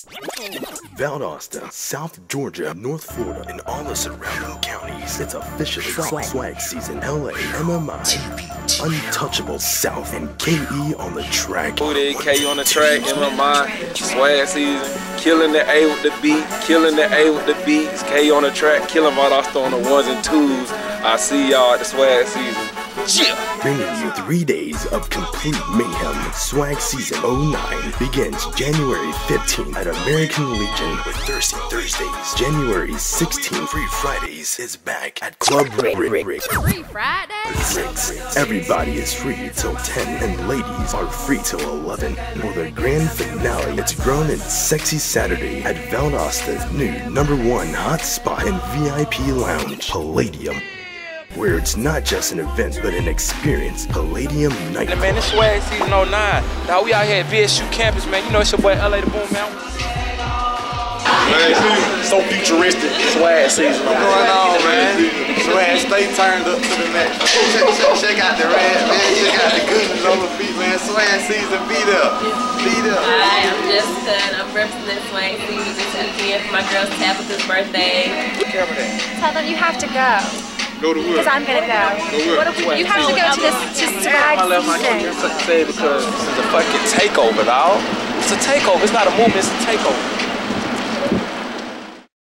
Valdosta, South Georgia, North Florida, and all the surrounding counties. It's officially swag season. LA, MMI, Untouchable South, and KE on the track. Booty, KE on the track, MMI, swag season. Killing the A with the beat, killing the A with the beats. KE on the track, killing Valdosta on the ones and twos. I see y'all at the swag season. Yeah. Bringing you 3 days of complete mayhem. Swag Season 09 begins January 15th at American Legion with Thirsty Thursdays. January 16th, Free Fridays is back at Club Rick. Free Fridays? Everybody is free till 10 and ladies are free till 11. For the grand finale, it's Grown and Sexy Saturday at Valdosta's new #1 hot spot and VIP lounge, Palladium. Where it's not just an event, but an experience. Palladium Night. Man, this swag season 09. Now we out here at VSU campus, man. You know it's your boy LA the Boom, man. So futuristic. Swag season. What's going on, man? Swag, stay turned up to the max. Check out the red, man. Check out the goodness on the feet, man. Swag season, be there. Be there. Hi, I'm Jessica, and I'm representing Swag season. Just at the end for my girl's Tabitha's birthday. Tell them you have to go. Go to Because I'm gonna go. You have to go to this swag season. Say because this is a fucking takeover, dog. It's a takeover. It's not a movement. It's a takeover.